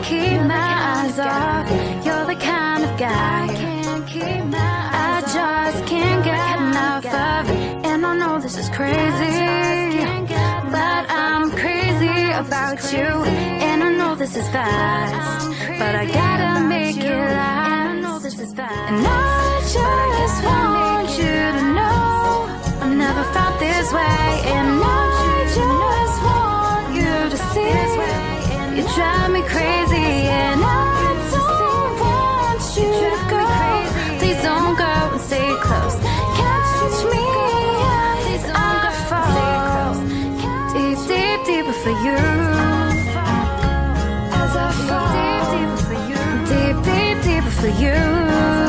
keep my eyes off. You're the kind of guy I just can't get enough of. And I know this is crazy, but I'm crazy about you. And I know this is fast, but I gotta make it last. And I just want you to know I've never felt this way. And I just want you to see you drive me crazy. And I don't want you to go. Please don't go and stay close. Catch me as I fall deep, deep, deeper for you. As I fall deep, deep, deeper for you.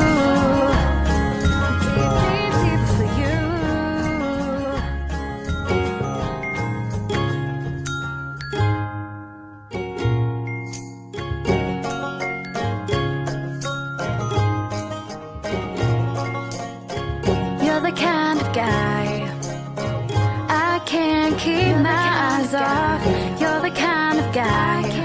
The kind of guy I can't keep my eyes off. You're the kind of guy